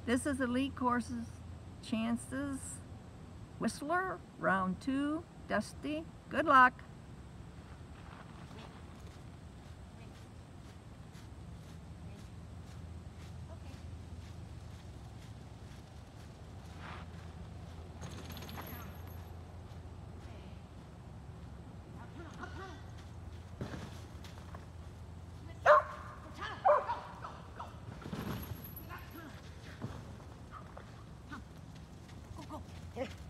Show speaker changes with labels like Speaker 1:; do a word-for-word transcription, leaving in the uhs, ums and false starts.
Speaker 1: This is Elite Courses Chances. Whistler, round two. Dusty, good luck.
Speaker 2: Here.